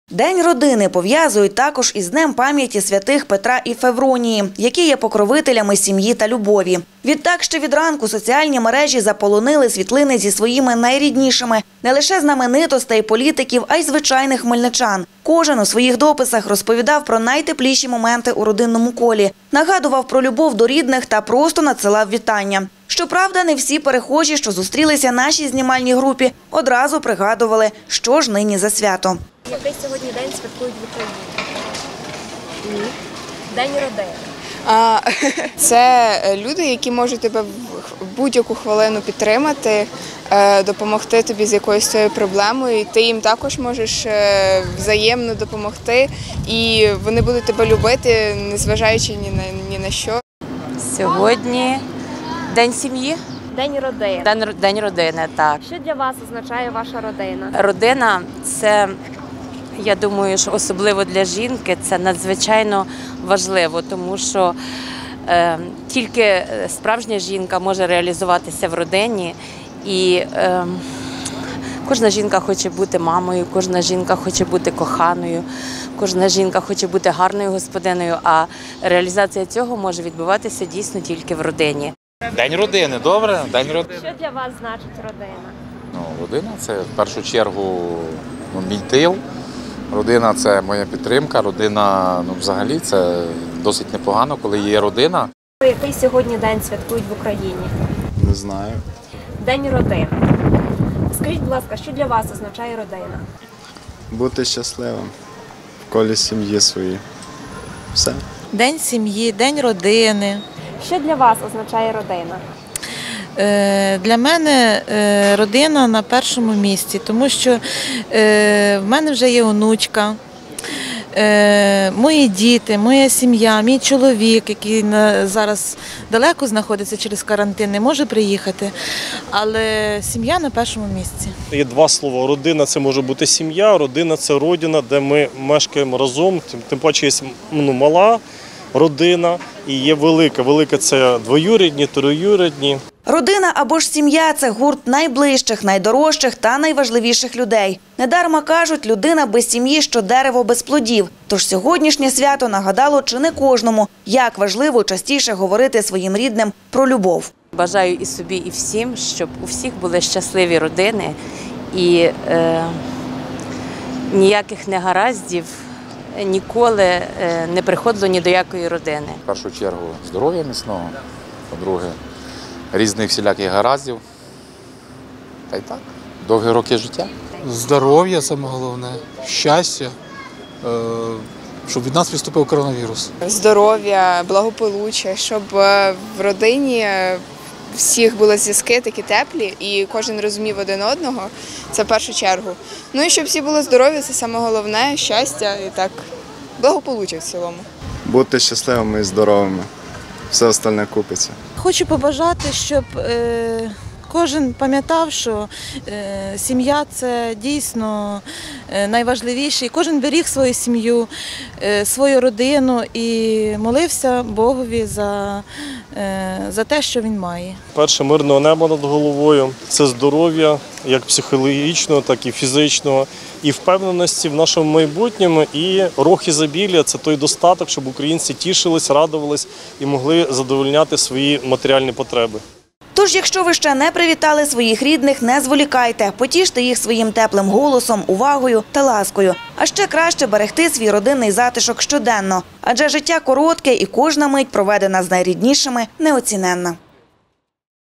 День родини пов'язують також із Днем пам'яті святих Петра і Февронії, які є покровителями сім'ї та любові. Відтак ще від ранку соціальні мережі заполонили світлини зі своїми найріднішими, не лише знаменитостей, політиків, а й звичайних хмельничан. Кожен у своїх дописах розповідав про найтепліші моменти у родинному колі, нагадував про любов до рідних та просто надсилав вітання. Щоправда, не всі перехожі, що зустрілися нашій знімальній групі, одразу пригадували, що ж нині за свято. Який сьогодні день святкують в Україні? День родини. Це люди, які можуть тебе в будь-яку хвилину підтримати, допомогти тобі з якоюсь своєю проблемою. І ти їм також можеш взаємно допомогти. І вони будуть тебе любити, незважаючи ні на що. Сьогодні День сім'ї. День родини. День родини, так. Що для вас означає ваша родина? Родина – це, я думаю, що особливо для жінки, це надзвичайно важливо, тому що тільки справжня жінка може реалізуватися в родині. І кожна жінка хоче бути мамою, кожна жінка хоче бути коханою, кожна жінка хоче бути гарною господиною, а реалізація цього може відбуватися дійсно тільки в родині. День родини, добре? День родини. Що для вас значить родина? Родина – це в першу чергу мій тил. Родина – це моя підтримка. Родина, взагалі, це досить непогано, коли є родина. Який сьогодні день святкують в Україні? Не знаю. День родини. Скажіть, будь ласка, що для вас означає родина? Бути щасливим в колі сім'ї своїй. Все. День сім'ї, день родини. Що для вас означає родина? Для мене родина на першому місці, тому що в мене вже є онучка, мої діти, моя сім'я, мій чоловік, який зараз далеко знаходиться через карантин, не може приїхати, але сім'я на першому місці. Є два слова. Родина – це може бути сім'я, родина – це родина, де ми мешкаємо разом, тим паче є мала родина і є велика. Велика – це двоюрідні, троюрідні. Родина або ж сім'я – це гурт найближчих, найдорожчих та найважливіших людей. Недарма кажуть, людина без сім'ї, що дерево без плодів. Тож сьогоднішнє свято нагадало чи не кожному, як важливо частіше говорити своїм рідним про любов. Бажаю і собі, і всім, щоб у всіх були щасливі родини і ніяких негараздів ніколи не приходило ні до якої родини. В першу чергу здоров'я міцного, по-друге, різних всіляких гараздів. Та й так, довгі роки життя. Здоров'я – саме головне, щастя, щоб від нас відступив коронавірус. Здоров'я, благополуччя, щоб в родині всіх були зв'язки такі теплі і кожен розумів один одного. Це в першу чергу. Ну і щоб всі були здорові, це саме головне, щастя і так, благополуччя в цілому. Бути щасливими і здоровими. Все остальне купиться. Хочу побажати, щоб кожен пам'ятав, що сім'я – це дійсно найважливіше. Кожен беріг свою сім'ю, свою родину і молився Богові за те, що він має. Перше – мирного неба над головою, це здоров'я, як психологічного, так і фізичного, і впевненості в нашому майбутньому, і рог ізобілія – це той достаток, щоб українці тішились, радувались і могли задовольняти свої матеріальні потреби. Тож, якщо ви ще не привітали своїх рідних, не зволікайте, потіште їх своїм теплим голосом, увагою та ласкою. А ще краще берегти свій родинний затишок щоденно, адже життя коротке і кожна мить, проведена з найріднішими, неоціненна.